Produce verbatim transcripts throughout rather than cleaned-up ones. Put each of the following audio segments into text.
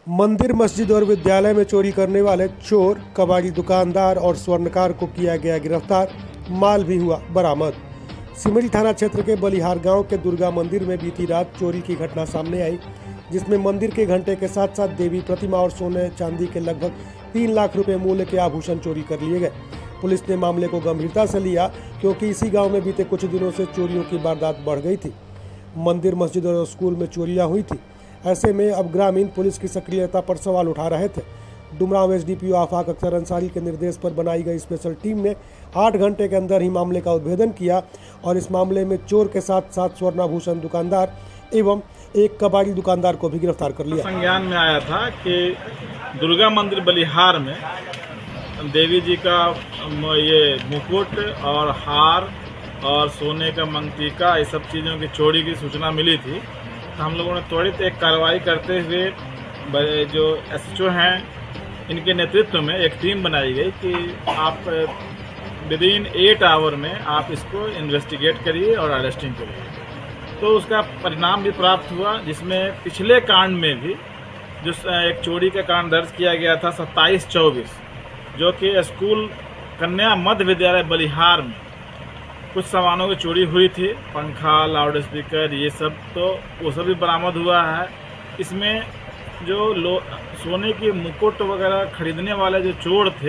मंदिर, मस्जिद और विद्यालय में चोरी करने वाले चोर, कबाड़ी दुकानदार और स्वर्णकार को किया गया गिरफ्तार। माल भी हुआ बरामद। सिमरी थाना क्षेत्र के बलिहार गांव के दुर्गा मंदिर में बीती रात चोरी की घटना सामने आई, जिसमें मंदिर के घंटे के साथ साथ देवी प्रतिमा और सोने चांदी के लगभग तीन लाख रुपए मूल्य के आभूषण चोरी कर लिए गए। पुलिस ने मामले को गंभीरता से लिया, क्योंकि इसी गांव में बीते कुछ दिनों से चोरियों की वारदात बढ़ गई थी। मंदिर, मस्जिद और स्कूल में चोरियां हुई थी। ऐसे में अब ग्रामीण पुलिस की सक्रियता पर सवाल उठा रहे थे। डुमरांव एसडीपीओ आफाक अख्तर अंसारी के निर्देश पर बनाई गई स्पेशल टीम ने आठ घंटे के अंदर ही मामले का उद्भेदन किया और इस मामले में चोर के साथ साथ स्वर्णाभूषण दुकानदार एवं एक कबाड़ी दुकानदार को भी गिरफ्तार कर लिया। संज्ञान में आया था कि दुर्गा मंदिर बलिहार में देवी जी का ये मुकुट और हार और सोने का मंगटीका, ये सब चीज़ों की चोरी की सूचना मिली थी। तो हम लोगों ने त्वरित एक कार्रवाई करते हुए जो एसएचओ हैं, इनके नेतृत्व में एक टीम बनाई गई कि आप विद इन एट आवर में आप इसको इन्वेस्टिगेट करिए और अरेस्टिंग करिए। तो उसका परिणाम भी प्राप्त हुआ, जिसमें पिछले कांड में भी जो एक चोरी का कांड दर्ज किया गया था सत्ताईस चौबीस, जो कि स्कूल कन्या मध्य विद्यालय बलिहार में कुछ सामानों की चोरी हुई थी, पंखा, लाउड स्पीकर, ये सब, तो वो सब भी बरामद हुआ है। इसमें जो लो सोने की मुकुट वगैरह खरीदने वाले जो चोर थे,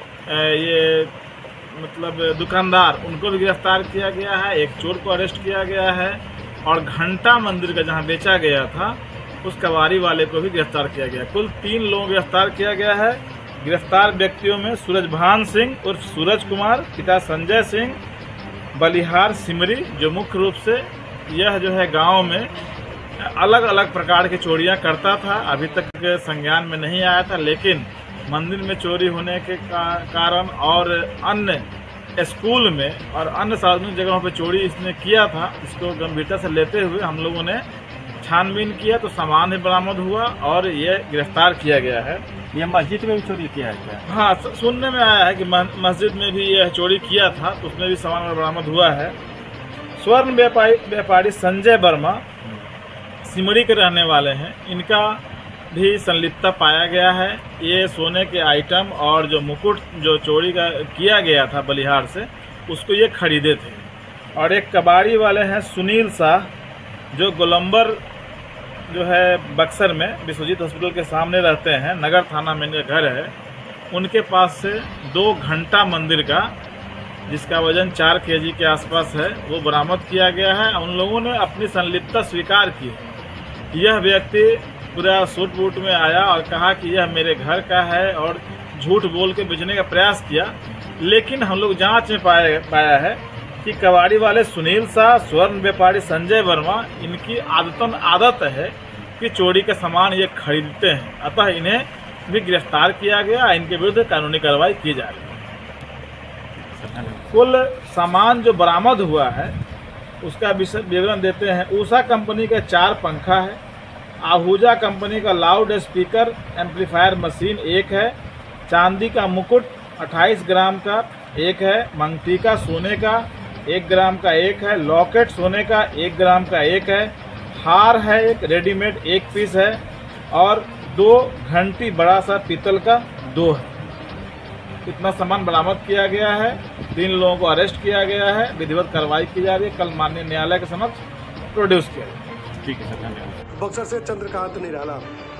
ये मतलब दुकानदार, उनको भी गिरफ्तार किया गया है। एक चोर को अरेस्ट किया गया है और घंटा मंदिर का जहां बेचा गया था उस कबाड़ी वाले को भी गिरफ्तार किया गया। कुल तीन लोगों को गिरफ्तार किया गया है। गिरफ्तार व्यक्तियों में सूरजभान सिंह उर्फ सूरज कुमार, पिता संजय सिंह, बलिहार सिमरी, जो मुख्य रूप से यह जो है गांव में अलग अलग प्रकार की चोरियां करता था। अभी तक संज्ञान में नहीं आया था, लेकिन मंदिर में चोरी होने के कारण और अन्य स्कूल में और अन्य सार्वजनिक जगहों पर चोरी इसने किया था। इसको गंभीरता से लेते हुए हम लोगों ने छानबीन किया तो सामान भी बरामद हुआ और ये गिरफ्तार किया गया है। ये मस्जिद में भी चोरी किया है क्या? हाँ, सुनने में आया है कि मस्जिद में भी यह चोरी किया था, तो उसमें भी सामान बरामद हुआ है। स्वर्ण व्यापारी व्यापारी संजय वर्मा सिमरी के रहने वाले हैं, इनका भी संलिप्तता पाया गया है। ये सोने के आइटम और जो मुकुट जो चोरी का किया गया था बलिहार से, उसको ये खरीदे थे। और एक कबाड़ी वाले हैं सुनील शाह, जो गोलंबर जो है बक्सर में विश्वजीत हॉस्पिटल के सामने रहते हैं, नगर थाना में इनका घर है। उनके पास से दो घंटा मंदिर का, जिसका वजन चार केजी के आसपास है, वो बरामद किया गया है। उन लोगों ने अपनी संलिप्तता स्वीकार की। यह व्यक्ति पूरा सूट बूट में आया और कहा कि यह मेरे घर का है और झूठ बोल के बेचने का प्रयास किया। लेकिन हम लोग जांच में पाया पाया है कि कबाड़ी वाले सुनील शाह, स्वर्ण व्यापारी संजय वर्मा, इनकी आदतन आदत है कि चोरी का सामान ये खरीदते हैं। अतः इन्हें भी गिरफ्तार किया गया, इनके विरुद्ध कानूनी कार्रवाई की जा रही है। कुल सामान जो बरामद हुआ है उसका विवरण देते हैं। ऊषा कंपनी का चार पंखा है, आहूजा कंपनी का लाउड स्पीकर एम्पलीफायर मशीन एक है, चांदी का मुकुट अट्ठाईस ग्राम का एक है, मंगटीका सोने का एक ग्राम का एक है, लॉकेट सोने का एक ग्राम का एक है, हार है एक रेडीमेड एक पीस है और दो घंटी बड़ा सा पीतल का दो है। इतना सामान बरामद किया गया है। तीन लोगों को अरेस्ट किया गया है। विधिवत कार्रवाई की जा रही है। कल माननीय न्यायालय के समक्ष प्रोड्यूस किया जाएगा। ठीक है सर, धन्यवाद। बक्सर से चंद्रकांत निराला।